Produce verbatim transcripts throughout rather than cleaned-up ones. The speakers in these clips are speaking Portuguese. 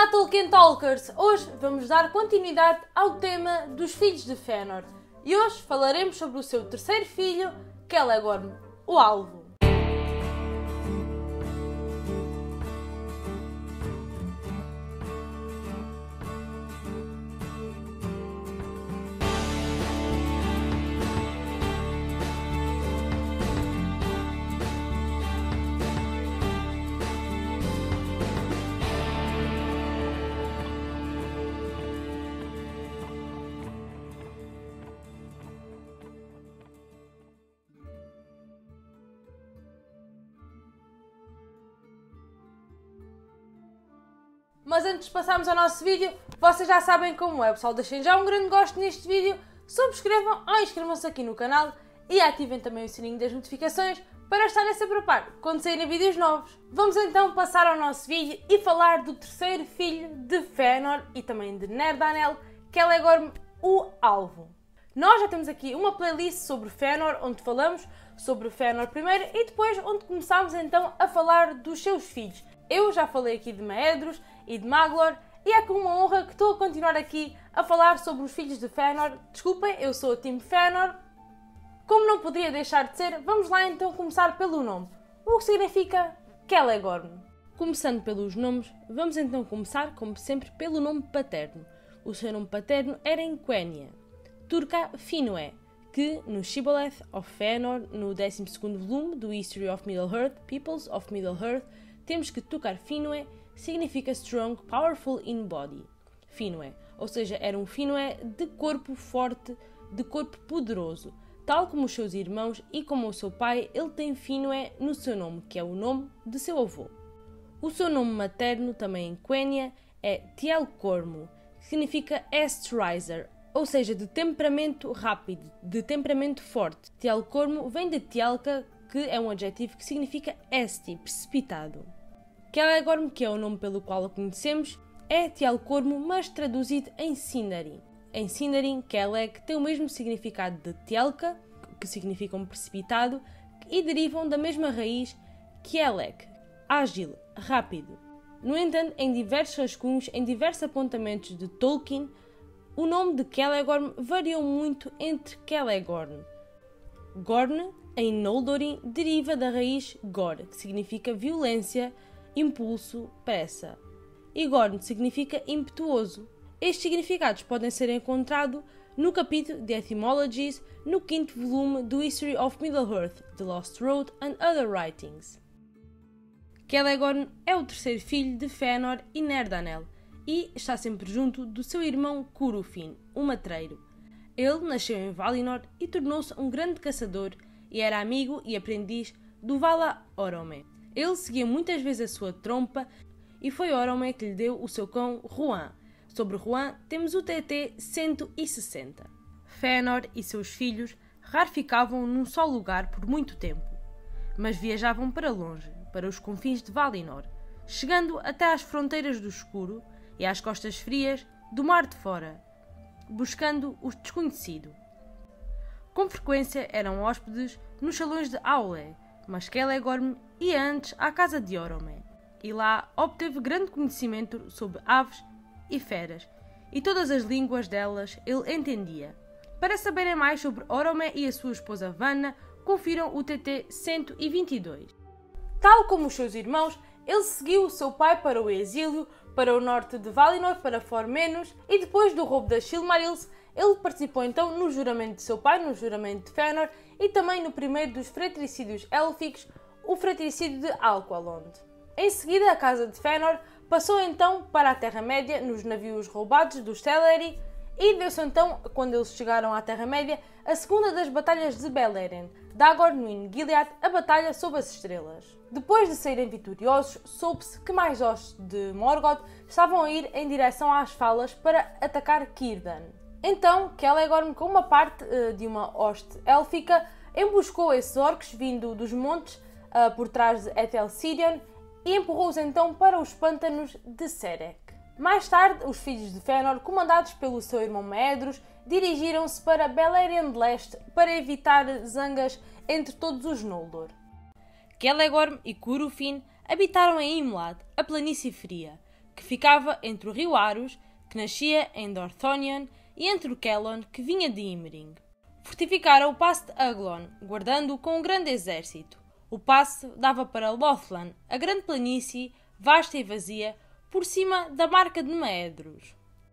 Olá Tolkien Talkers! Hoje vamos dar continuidade ao tema dos filhos de Fëanor e hoje falaremos sobre o seu terceiro filho, Celegorm, o Alvo. Mas antes de passarmos ao nosso vídeo, vocês já sabem como é, pessoal. Deixem já um grande gosto neste vídeo, subscrevam ou inscrevam-se aqui no canal e ativem também o sininho das notificações para estarem sempre a par quando saírem vídeos novos. Vamos então passar ao nosso vídeo e falar do terceiro filho de Fëanor e também de Nerdanel, Celegorm, o Alvo. Nós já temos aqui uma playlist sobre Fëanor, onde falamos sobre Fëanor primeiro e depois onde começámos então a falar dos seus filhos. Eu já falei aqui de Maedhros e de Maglor, e é com uma honra que estou a continuar aqui a falar sobre os filhos de Fëanor. Desculpem, eu sou o time Fëanor. Como não poderia deixar de ser, vamos lá então começar pelo nome. O que significa Celegorm? Começando pelos nomes, vamos então começar, como sempre, pelo nome paterno. O seu nome paterno era em Quenya, Turca Finwë, que no Shibboleth of Fëanor, no décimo segundo volume do History of Middle-earth, Peoples of Middle-earth, temos que Turcar Finwë significa strong, powerful in body. Finwë, ou seja, era um Finwë de corpo forte, de corpo poderoso. Tal como os seus irmãos e como o seu pai, ele tem Finwë no seu nome, que é o nome de seu avô. O seu nome materno, também em Quenya, é Tialcormo, que significa Eastriser, ou seja, de temperamento rápido, de temperamento forte. Tialcormo vem de Tialca, que é um adjetivo que significa esti, precipitado. Celegorm, que é o nome pelo qual o conhecemos, é Tialcormo, mas traduzido em Sindarin. Em Sindarin, Celeg tem o mesmo significado de Tialca, que significa um precipitado, e derivam da mesma raiz Celeg, ágil, rápido. No entanto, em diversos rascunhos, em diversos apontamentos de Tolkien, o nome de Celegorm variou muito entre Celegorn. Gorn, em Noldorin, deriva da raiz Gor, que significa violência, impulso, pressa. E Gorn significa impetuoso. Estes significados podem ser encontrados no capítulo de Etymologies, no quinto volume do History of Middle-earth, The Lost Road and Other Writings. Celegorm é o terceiro filho de Fëanor e Nerdanel e está sempre junto do seu irmão Curufin, o matreiro. Ele nasceu em Valinor e tornou-se um grande caçador e era amigo e aprendiz do Vala Orome. Ele seguia muitas vezes a sua trompa e foi Orome que lhe deu o seu cão Ruan. Sobre Ruan temos o T T cento e sessenta. Fëanor e seus filhos raros ficavam num só lugar por muito tempo, mas viajavam para longe, para os confins de Valinor, chegando até às fronteiras do escuro e às costas frias do Mar de Fora, buscando o desconhecido. Com frequência eram hóspedes nos salões de Aule, mas Celegorm ia antes à casa de Orome, e lá obteve grande conhecimento sobre aves e feras, e todas as línguas delas ele entendia. Para saberem mais sobre Orome e a sua esposa Vanna, confiram o T T cento e vinte e dois. Tal como os seus irmãos, ele seguiu o seu pai para o exílio, para o norte de Valinor, para Formenos, e depois do roubo das Silmarils, ele participou então no juramento de seu pai, no juramento de Fëanor, e também no primeiro dos fratricídios élficos, o fratricídio de Alqualond. Em seguida, a casa de Fëanor passou então para a Terra-média nos navios roubados dos Teleri, e deu-se então, quando eles chegaram à Terra-média, a segunda das batalhas de Beleren, Dagor no Gilead, a batalha sob as estrelas. Depois de saírem vitoriosos, soube-se que mais hostes de Morgoth estavam a ir em direção às falas para atacar Círdan. Então, Celegorm, com uma parte uh, de uma hoste élfica, emboscou esses orcs vindo dos montes uh, por trás de Ethel-Sirion e empurrou-os então para os pântanos de Serech. Mais tarde, os filhos de Fëanor, comandados pelo seu irmão Maedhros, dirigiram-se para Beleriand de Leste para evitar zangas entre todos os Noldor. Celegorm e Curufin habitaram em Imlad, a planície fria. que ficava entre o rio Arus, que nascia em Dorthonion, e entre o Kellon, que vinha de Imring. Fortificaram o passo de Aglon, guardando-o com um grande exército. O passo dava para Lothlan, a grande planície, vasta e vazia, por cima da marca de Maedros.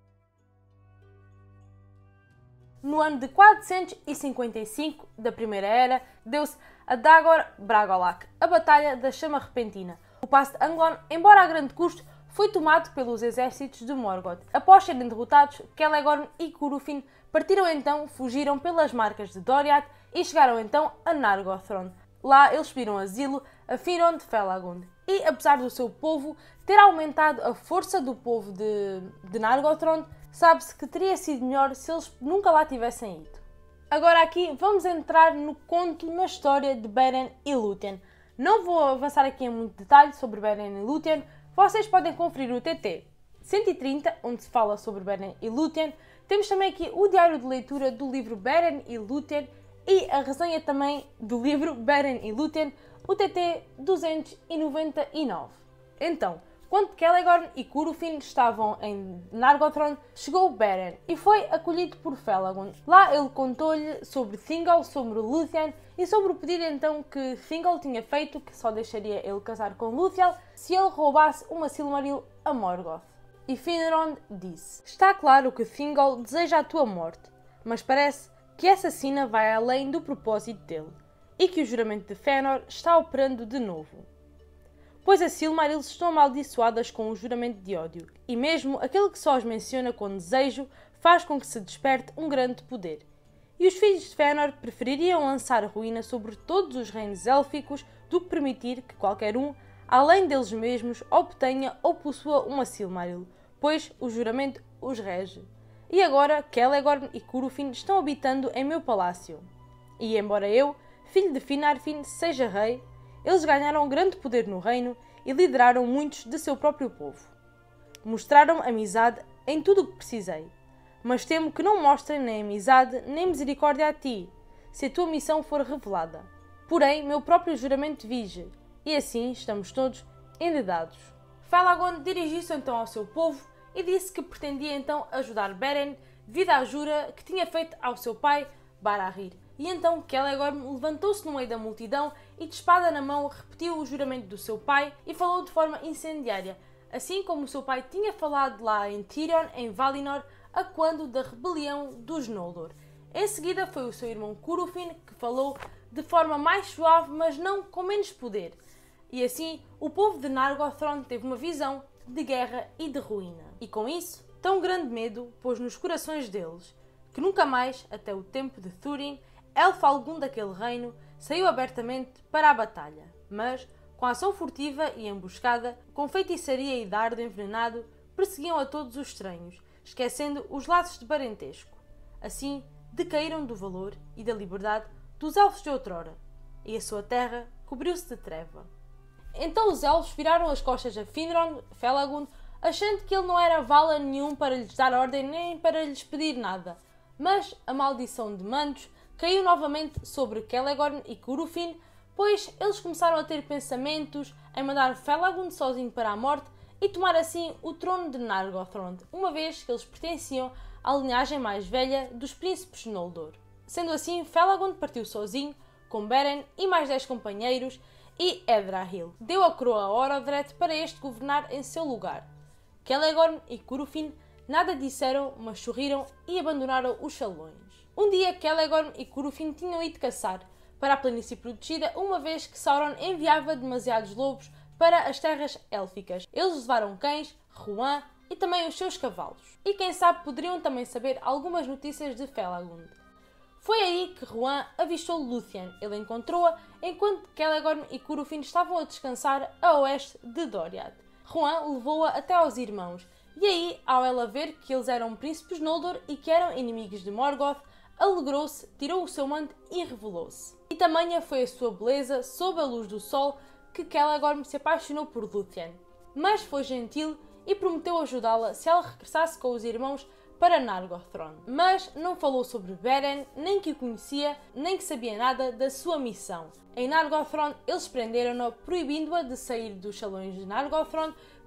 No ano de quatrocentos e cinquenta e cinco da Primeira Era, deu-se a Dagor Bragolac, a Batalha da Chama Repentina. O passo de Anglon, embora a grande custo, foi tomado pelos exércitos de Morgoth. Após serem derrotados, Celegorm e Curufin partiram então, fugiram pelas marcas de Doriath e chegaram então a Nargothrond. Lá eles pediram asilo a Finron de Felagund. E apesar do seu povo ter aumentado a força do povo de, de Nargothrond, sabe-se que teria sido melhor se eles nunca lá tivessem ido. Agora aqui vamos entrar no conto, na história de Beren e Lúthien. Não vou avançar aqui em muito detalhe sobre Beren e Lúthien, vocês podem conferir o T T cento e trinta, onde se fala sobre Beren e Lúthien. Temos também aqui o diário de leitura do livro Beren e Lúthien e a resenha também do livro Beren e Lúthien, o T T duzentos e noventa e nove. Então, quando Celegorm e Curufin estavam em Nargothrond, chegou Beren e foi acolhido por Felagund. Lá ele contou-lhe sobre Thingol, sobre Lúthien e sobre o pedido então que Thingol tinha feito, que só deixaria ele casar com Lúthiel se ele roubasse uma Silmaril a Morgoth. E Finron disse: "Está claro que Thingol deseja a tua morte, mas parece que essa sina vai além do propósito dele, e que o juramento de Fëanor está operando de novo. Pois as Silmarils estão amaldiçoadas com o juramento de ódio, e mesmo aquele que só as menciona com desejo faz com que se desperte um grande poder. E os filhos de Fëanor prefeririam lançar ruína sobre todos os reinos élficos do que permitir que qualquer um, além deles mesmos, obtenha ou possua uma Silmaril, pois o juramento os rege. E agora Celegorm e Curufin estão habitando em meu palácio. E embora eu, filho de Finarfin, seja rei, eles ganharam grande poder no reino e lideraram muitos de seu próprio povo. Mostraram amizade em tudo o que precisei, mas temo que não mostrem nem amizade nem misericórdia a ti, se a tua missão for revelada. Porém, meu próprio juramento vige, e assim estamos todos enredados." Felagund dirigiu-se então ao seu povo e disse que pretendia então ajudar Beren devido à jura que tinha feito ao seu pai Barahir. E então Celegorm levantou-se no meio da multidão e de espada na mão repetiu o juramento do seu pai e falou de forma incendiária, assim como o seu pai tinha falado lá em Tirion, em Valinor, a quando da rebelião dos Noldor. Em seguida foi o seu irmão Curufin que falou de forma mais suave, mas não com menos poder. E assim o povo de Nargothrond teve uma visão de guerra e de ruína. E com isso, tão grande medo pôs nos corações deles, que nunca mais, até o tempo de Thurin, elfo algum daquele reino saiu abertamente para a batalha, mas, com ação furtiva e emboscada, com feitiçaria e dardo envenenado, perseguiam a todos os estranhos, esquecendo os laços de parentesco. Assim, decaíram do valor e da liberdade dos elfos de outrora, e a sua terra cobriu-se de treva. Então os elfos viraram as costas a Finron, Felagund, achando que ele não era vala nenhum para lhes dar ordem nem para lhes pedir nada. Mas a maldição de Mandos caiu novamente sobre Celegorm e Curufin, pois eles começaram a ter pensamentos em mandar Felagund sozinho para a morte e tomar assim o trono de Nargothrond, uma vez que eles pertenciam à linhagem mais velha dos príncipes de Noldor. Sendo assim, Felagund partiu sozinho, com Beren e mais dez companheiros, e Edrahil deu a coroa a Orodreth para este governar em seu lugar. Celegorm e Curufin nada disseram, mas sorriram e abandonaram os salões. Um dia Celegorm e Curufin tinham ido caçar para a planície protegida, uma vez que Sauron enviava demasiados lobos para as terras élficas. Eles levaram cães, Ruan e também os seus cavalos. E quem sabe poderiam também saber algumas notícias de Felagund. Foi aí que Ruan avistou Lúthien. Ele encontrou-a enquanto Celegorm e Curufin estavam a descansar a oeste de Doriath. Ruan levou-a até aos irmãos, e aí, ao ela ver que eles eram príncipes Noldor e que eram inimigos de Morgoth, alegrou-se, tirou o seu manto e revelou-se. E tamanha foi a sua beleza, sob a luz do sol, que Celegorm se apaixonou por Lúthien. Mas foi gentil e prometeu ajudá-la se ela regressasse com os irmãos para Nargothrond. Mas não falou sobre Beren, nem que o conhecia, nem que sabia nada da sua missão. Em Nargothrond, eles prenderam-na, proibindo-a de sair dos salões de Nargothrond,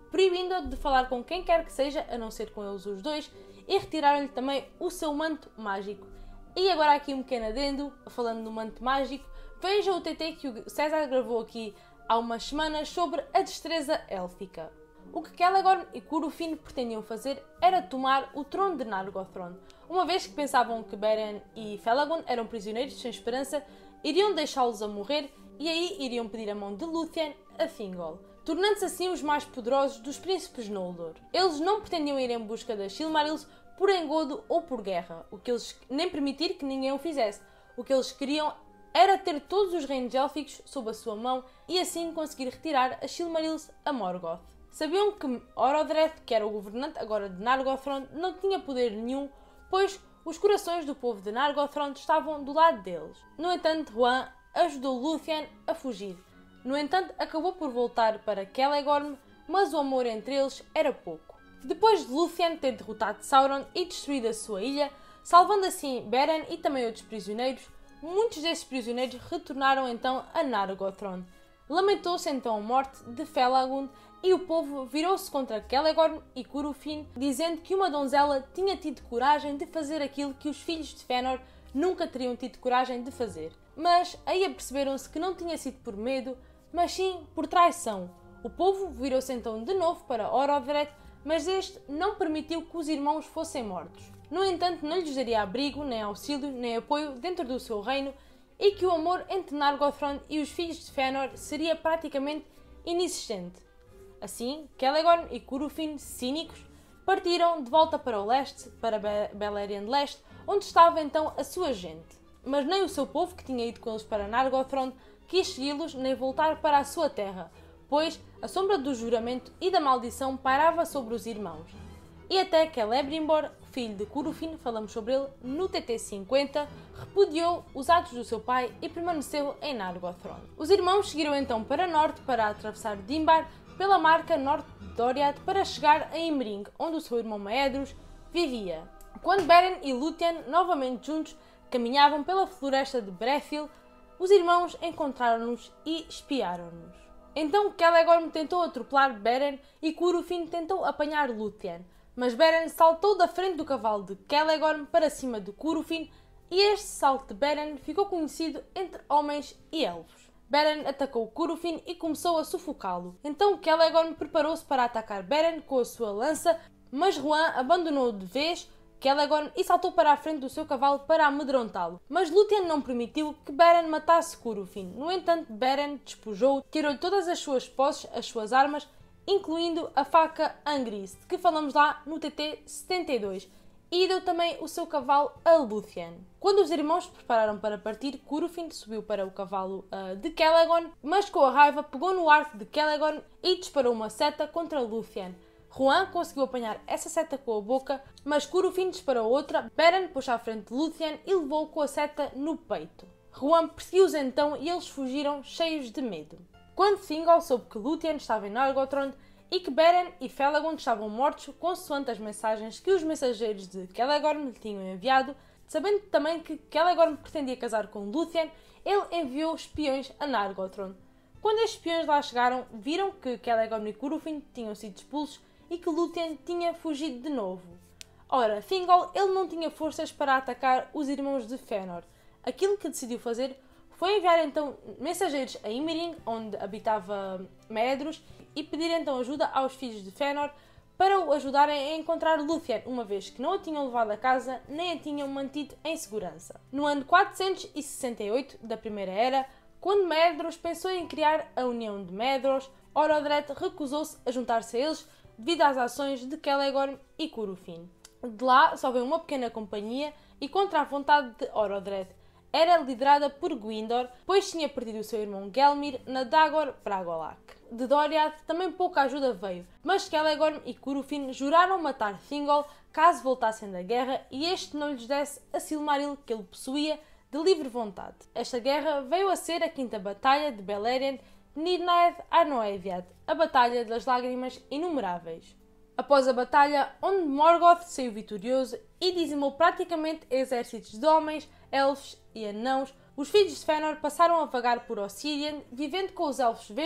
proibindo-o de falar com quem quer que seja, a não ser com eles os dois, e retiraram-lhe também o seu manto mágico. E agora aqui um pequeno adendo, falando do manto mágico, veja o T T que o César gravou aqui há umas semanas sobre a destreza élfica. O que Celegorm e Curufin pretendiam fazer era tomar o trono de Nargothrond. Uma vez que pensavam que Beren e Felagund eram prisioneiros sem esperança, iriam deixá-los a morrer e aí iriam pedir a mão de Lúthien a Thingol, tornando-se assim os mais poderosos dos príncipes Noldor. Eles não pretendiam ir em busca das Silmarils por engodo ou por guerra, o que eles nem permitir que ninguém o fizesse. O que eles queriam era ter todos os reinos élficos sob a sua mão e assim conseguir retirar as Silmarils a Morgoth. Sabiam que Orodreth, que era o governante agora de Nargothrond, não tinha poder nenhum, pois os corações do povo de Nargothrond estavam do lado deles. No entanto, Huan ajudou Lúthien a fugir. No entanto, acabou por voltar para Celegorm, mas o amor entre eles era pouco. Depois de Lúthien ter derrotado Sauron e destruído a sua ilha, salvando assim Beren e também outros prisioneiros, muitos desses prisioneiros retornaram então a Nargothrond. Lamentou-se então a morte de Felagund e o povo virou-se contra Celegorm e Curufin, dizendo que uma donzela tinha tido coragem de fazer aquilo que os filhos de Fëanor nunca teriam tido coragem de fazer. Mas aí aperceberam-se que não tinha sido por medo, mas sim por traição. O povo virou-se então de novo para Orodreth, mas este não permitiu que os irmãos fossem mortos. No entanto, não lhes daria abrigo, nem auxílio, nem apoio dentro do seu reino, e que o amor entre Nargothrond e os filhos de Fëanor seria praticamente inexistente. Assim, Celegorm e Curufin, cínicos, partiram de volta para o leste, para Be Beleriand Leste, onde estava então a sua gente. Mas nem o seu povo, que tinha ido com eles para Nargothrond, quis segui-los nem voltar para a sua terra, pois a sombra do juramento e da maldição pairava sobre os irmãos. E até que Celebrimbor, filho de Curufin, falamos sobre ele no T T cinquenta, repudiou os atos do seu pai e permaneceu em Nargothrond. Os irmãos seguiram então para norte para atravessar Dimbar pela marca norte de Doriath para chegar a Imring, onde o seu irmão Maedhros vivia. Quando Beren e Lúthien, novamente juntos, caminhavam pela floresta de Brethil, os irmãos encontraram-nos e espiaram-nos. Então Celegorm tentou atropelar Beren e Curufin tentou apanhar Lúthien, mas Beren saltou da frente do cavalo de Celegorm para cima de Curufin e este salto de Beren ficou conhecido entre homens e elfos. Beren atacou Curufin e começou a sufocá-lo. Então Celegorm preparou-se para atacar Beren com a sua lança, mas Huan abandonou de vez Celegorm e saltou para a frente do seu cavalo para amedrontá-lo. Mas Lúthien não permitiu que Beren matasse Curufin. No entanto, Beren despojou, tirou-lhe todas as suas posses, as suas armas, incluindo a faca Angris, de que falamos lá no T T setenta e dois, e deu também o seu cavalo a Lúthien. Quando os irmãos se prepararam para partir, Curufin subiu para o cavalo uh, de Celegorm, mas com a raiva pegou no arco de Celegorm e disparou uma seta contra Lúthien. Huan conseguiu apanhar essa seta com a boca, mas Curufin disparou outra. Beren pôs à frente de Lúthien e levou com a seta no peito. Huan perseguiu-os então e eles fugiram cheios de medo. Quando Thingol soube que Lúthien estava em Nargothrond e que Beren e Felagund estavam mortos, consoante as mensagens que os mensageiros de Celegorm lhe tinham enviado, sabendo também que Celegorm pretendia casar com Lúthien, ele enviou espiões a Nargothrond. Quando estes espiões lá chegaram, viram que Celegorm e Curufin tinham sido expulsos e que Lúthien tinha fugido de novo. Ora, Thingol ele não tinha forças para atacar os irmãos de Fëanor. Aquilo que decidiu fazer foi enviar então mensageiros a Imring, onde habitava Maedhros, e pedir então ajuda aos filhos de Fëanor para o ajudarem a encontrar Lúthien, uma vez que não a tinham levado a casa nem a tinham mantido em segurança. No ano quatrocentos e sessenta e oito da Primeira Era, quando Maedhros pensou em criar a União de Maedhros, Orodreth recusou-se a juntar-se a eles devido às ações de Celegorm e Curufin. De lá só veio uma pequena companhia e contra a vontade de Orodreth. Era liderada por Gwyndor, pois tinha perdido o seu irmão Gelmir na Dagor Bragolac. De Doriath também pouca ajuda veio, mas Celegorm e Curufin juraram matar Thingol caso voltassem da guerra e este não lhes desse a Silmaril que ele possuía de livre vontade. Esta guerra veio a ser a quinta batalha de Beleriand Nidnaed Arnoediad, a Batalha das Lágrimas Inumeráveis. Após a batalha, onde Morgoth saiu vitorioso e dizimou praticamente exércitos de homens, elfos e anãos, os filhos de Fëanor passaram a vagar por Ossiriand, vivendo com os Elfos Verdes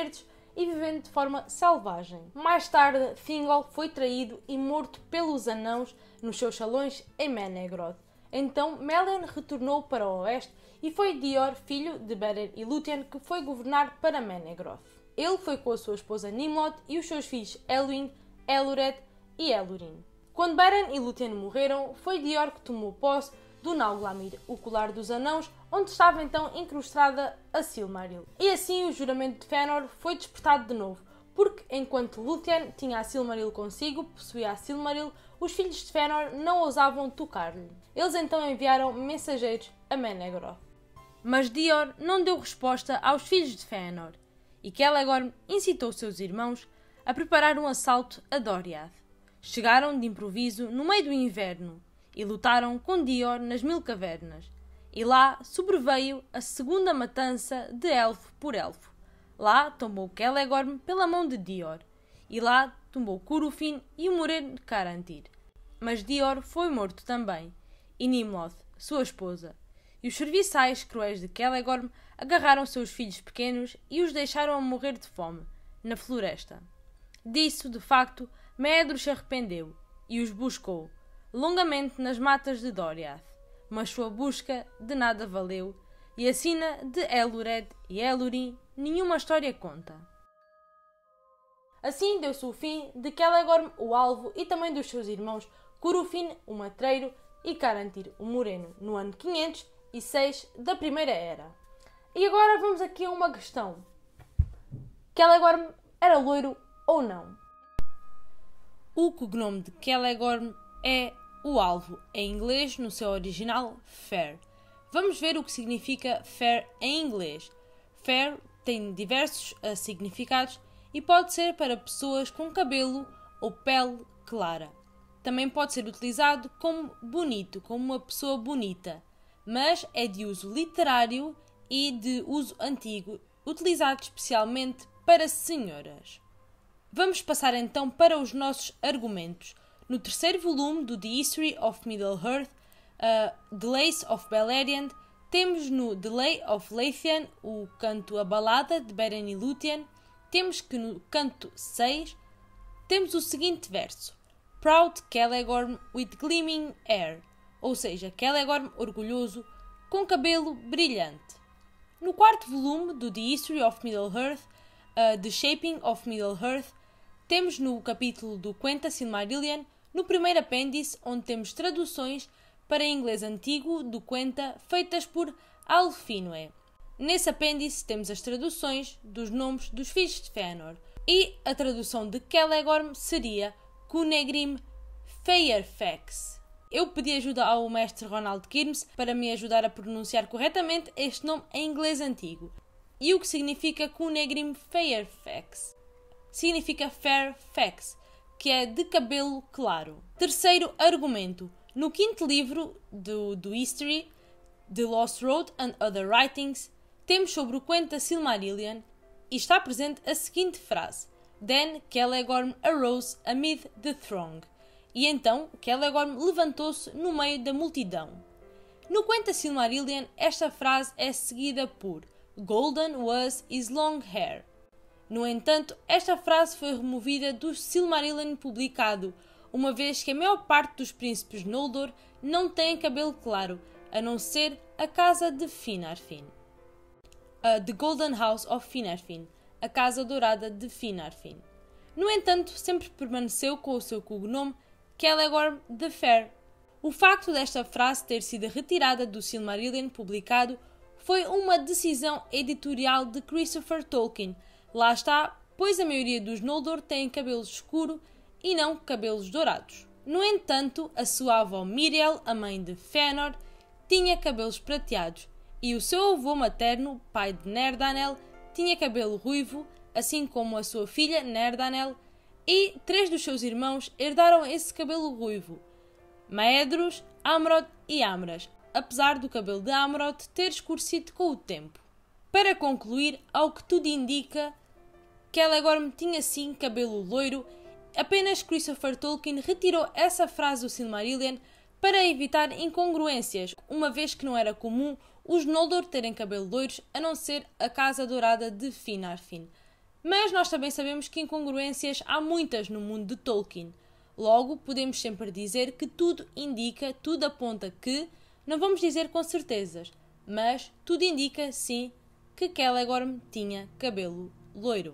e vivendo de forma selvagem. Mais tarde, Thingol foi traído e morto pelos anãos nos seus salões em Menegroth. Então Melian retornou para o oeste e foi Dior, filho de Beren e Lúthien, que foi governar para Menegroth. Ele foi com a sua esposa Nimlod e os seus filhos Elwyn, Elured e Elurin. Quando Beren e Lúthien morreram, foi Dior que tomou posse do Nauglamir, o colar dos anãos, onde estava então incrustada a Silmaril. E assim o juramento de Fëanor foi despertado de novo, porque enquanto Lúthien tinha a Silmaril consigo, possuía a Silmaril, os filhos de Fëanor não ousavam tocar-lhe. Eles então enviaram mensageiros a Menegroth. Mas Dior não deu resposta aos filhos de Fëanor, e Celegorm incitou seus irmãos a preparar um assalto a Doriath. Chegaram de improviso no meio do inverno e lutaram com Dior nas Mil Cavernas. E lá sobreveio a segunda matança de elfo por elfo. Lá tombou Celegorm pela mão de Dior. E lá tombou Curufin e o moreno de Carantir. Mas Dior foi morto também, e Nimlod, sua esposa. E os serviçais cruéis de Celegorm agarraram seus filhos pequenos e os deixaram a morrer de fome, na floresta. Disso, de facto, Maedhros se arrependeu e os buscou, longamente nas matas de Doriath. Mas sua busca de nada valeu, e a sina de Elured e Elurin nenhuma história conta. Assim deu-se o fim de Celegorm, o alvo, e também dos seus irmãos Curufin, o matreiro, e Carantir, o moreno, no ano quinhentos e seis da Primeira Era. E agora vamos aqui a uma questão. Celegorm era loiro ou não? O cognome de Celegorm é o alvo, em inglês, no seu original, Fair. Vamos ver o que significa Fair em inglês. Fair tem diversos uh, significados e pode ser para pessoas com cabelo ou pele clara. Também pode ser utilizado como bonito, como uma pessoa bonita, mas é de uso literário e de uso antigo, utilizado especialmente para senhoras. Vamos passar então para os nossos argumentos. No terceiro volume do The History of Middle-earth, uh, The Lays of Beleriand, temos no The Lay of Leithian o canto A Balada de Beren e Lúthien. Temos que no canto seis temos o seguinte verso: Proud Celegorm with gleaming hair, ou seja, Celegorm orgulhoso com cabelo brilhante. No quarto volume do The History of Middle-earth, uh, The Shaping of Middle-earth, temos no capítulo do Quenta Silmarillion, no primeiro apêndice, onde temos traduções para inglês antigo do Quenta feitas por Alfinwë. Nesse apêndice temos as traduções dos nomes dos filhos de Fëanor, e a tradução de Celegorm seria Cunegrim Fairfax. Eu pedi ajuda ao mestre Ronald Kirmes para me ajudar a pronunciar corretamente este nome em inglês antigo. E o que significa Cunegrim Fairfax? Significa Fairfax, que é de cabelo claro. Terceiro argumento. No quinto livro do, do History, The Lost Road and Other Writings, temos sobre o Quenta Silmarillion e está presente a seguinte frase: Then Celegorm arose amid the throng. E então Celegorm levantou-se no meio da multidão. No Quenta Silmarillion, esta frase é seguida por Golden was his long hair. No entanto, esta frase foi removida do Silmarillion publicado, uma vez que a maior parte dos príncipes Noldor não têm cabelo claro, a não ser a casa de Finarfin. Uh, The Golden House of Finarfin, a casa dourada de Finarfin. No entanto, sempre permaneceu com o seu cognome Celegorm the Fair. O facto desta frase ter sido retirada do Silmarillion publicado foi uma decisão editorial de Christopher Tolkien. Lá está, pois a maioria dos Noldor tem cabelo escuro e não cabelos dourados. No entanto, a sua avó Míriel, a mãe de Fëanor, tinha cabelos prateados, e o seu avô materno, pai de Nerdanel, tinha cabelo ruivo, assim como a sua filha Nerdanel, e três dos seus irmãos herdaram esse cabelo ruivo: Maedhros, Amrod e Amras, apesar do cabelo de Amrod ter escurecido com o tempo. Para concluir, ao que tudo indica, Celegorm tinha sim cabelo loiro, apenas Christopher Tolkien retirou essa frase do Silmarillion para evitar incongruências, uma vez que não era comum os Noldor terem cabelo loiros, a não ser a Casa Dourada de Finarfin. Mas nós também sabemos que incongruências há muitas no mundo de Tolkien. Logo, podemos sempre dizer que tudo indica, tudo aponta que, não vamos dizer com certezas, mas tudo indica, sim, que Celegorm tinha cabelo loiro.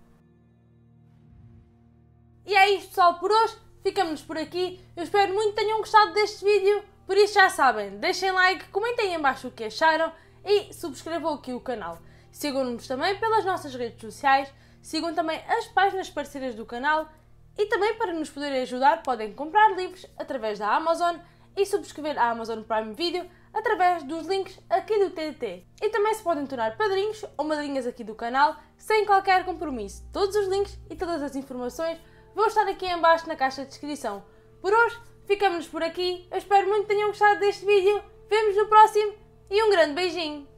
E é isto, pessoal, por hoje. Ficamos por aqui. Eu espero muito que tenham gostado deste vídeo. Por isso já sabem, deixem like, comentem em baixo o que acharam e subscrevam aqui o canal. Sigam-nos também pelas nossas redes sociais, sigam também as páginas parceiras do canal e também, para nos poderem ajudar, podem comprar livros através da Amazon e subscrever a Amazon Prime Video através dos links aqui do T T T. E também se podem tornar padrinhos ou madrinhas aqui do canal sem qualquer compromisso. Todos os links e todas as informações vão estar aqui em baixo na caixa de descrição. Por hoje, ficamos por aqui. Eu espero muito que tenham gostado deste vídeo. Vemo-nos no próximo e um grande beijinho!